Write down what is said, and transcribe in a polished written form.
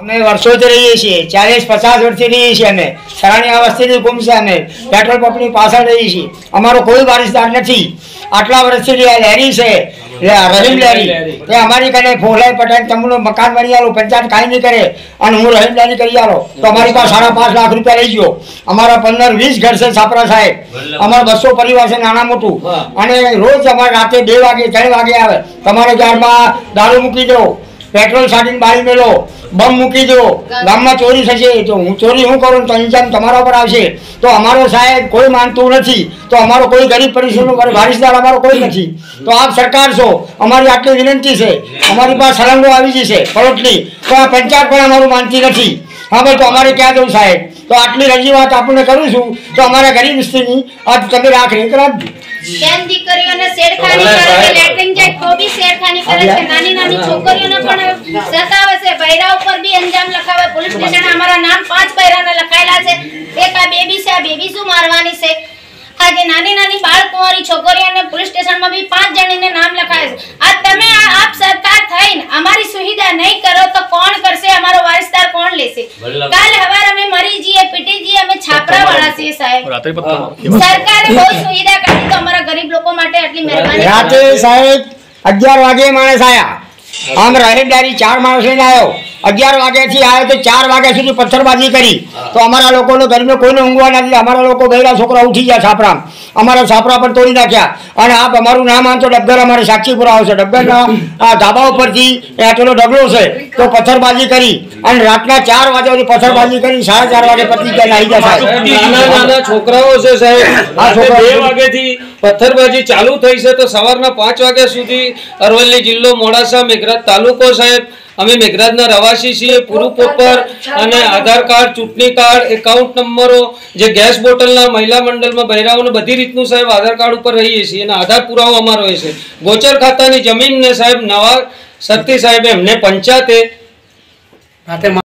અમે વર્ષોથી રહીએ છીએ, 40-50 વર્ષથી રહીએ છીએ. અમે સરાણી વસ્તીની ગુમ છે. અમે પેટ્રોલ પંપની પાછળ રહીએ છીએ. અમારો કોઈ વારિસદાર નથી. આટલા વર્ષથી લેરી છે રહીમ લેરી, એ અમારી કને ફોલાઈ પટેલ તમનું મકાન બની આલો, પંચાયત કાંઈ નહીં કરે અને હું રહીમ લેરી કરી આલો તો અમારી પાસે 5.5 લાખ રૂપિયા લઈ ગયો. અમારા 15-20 ઘર છે છાપરા સાહેબ. અમારા 200 પરિવાર છે નાના મોટું. અને રોજ અમારે રાતે 2 વાગે 3 વાગે આવે, તમારે ગામમાં દારૂ મૂકી દો, પેટ્રોલ સાડીને બાળી મેલો, બમ મૂકી દો, ગામમાં ચોરી થશે તો હું ચોરી હું કરું તો ઇન્જામ તમારા પર આવશે. તો અમારો સાહેબ કોઈ માનતું નથી. તો અમારો કોઈ ગરીબ પરિવારનો વારિસદાર અમારો કોઈ નથી. તો આપ સરકાર છો, અમારી આટલી વિનંતી છે. અમારી પાસે સળંગો આવી જશે પરોટની, તો આ પંચાયત પણ અમારું માનતી નથી. હા ભાઈ, તો અમારે ક્યાં જવું સાહેબ? તો આટલી રજૂઆત આપણને કરું છું તો અમારા ગરીબ વસ્તીની આજ તમે રાખી કરાવજો. બેન દીકરીઓને છેડખાની કરે છે, લેટરિંગ જાય તો બી છેડખાની કરે છે, નાની નાની છોકરીઓને પણ સતાવે છે, બૈરા ઉપર બી અંજામ લખાવે. પોલીસ સ્ટેશન અમારા નામ 5 બૈરાના લખાયેલા છે. એક આ બેબી છે, આ બેબી શું મારવાની છે? આજે નાની નાની બાળકુંવારી છોકરીઓને પોલીસ સ્ટેશનમાં બી 5 જણીને નામ લખાય છે. આ તમે આપ સરકાર થઈને અમારી સુવિધા નહીં કરો તો કોણ કરશે? અમારો વારિસદાર કોણ લેશે? કાલ હવાર અમે મરી જઈએ, પીટી જઈએ, અમે છાપરા વાળા છીએ સાહેબ. સરકારે બહુ સુવિધા કરી તો અમારા ગરીબ લોકો માટે આટલી મહેરબાની. રાતે સાહેબ 11 વાગે માણસ આયા, આમ રહેમદારી 4 માણસ લઈને આવ્યો. 11 વાગ્યાથી આવ્યો તો 4 વાગ્યા સુધી પથ્થરબાજી કરી. તો અમારા લોકોને ઘરમાં કોઈને ઊંઘવા નથી. અમારા લોકો ગયેલા છોકરા ઉઠી ગયા છાપરા, અમારા છાપરા પર તોડી નાખ્યા. અને આપ અમારું નામ આમ તો ડબગર અમારે સાક્ષી પુરાવો છે. ડબગરના આ ધાબા ઉપરથી પેલો ડગલો છે તો પથ્થરબાજી કરી અને રાતના 4 વાગ્યા સુધી પથ્થરબાજી કરી 4:30 વાગે પતી ગયા નાહી ગયા સાહેબ. નાના છોકરાઓ છે સાહેબ, આ 2 વાગ્યાથી પથ્થરબાજી ચાલુ થઈ છે તો સવારના 5 વાગ્યા સુધી અરવલ્લી જિલ્લો, મોડાસા, મેઘરજ તાલુકો સાહેબ. અમે મેઘરાજના રવાસી છીએ. પૂરું પેપર અને આધાર કાર્ડ, ચૂંટણી કાર્ડ, એકાઉન્ટ નંબરો, જે ગેસ બોટલના મહિલા મંડળમાં બહેરાઓને બધી રીતનું સાહેબ આધાર કાર્ડ ઉપર રહીએ છીએ અને આધાર પુરાવો અમારો હોય છે. ગોચર ખાતાની જમીનને સાહેબ નવા સત્તી સાહેબ એમને પંચાયતે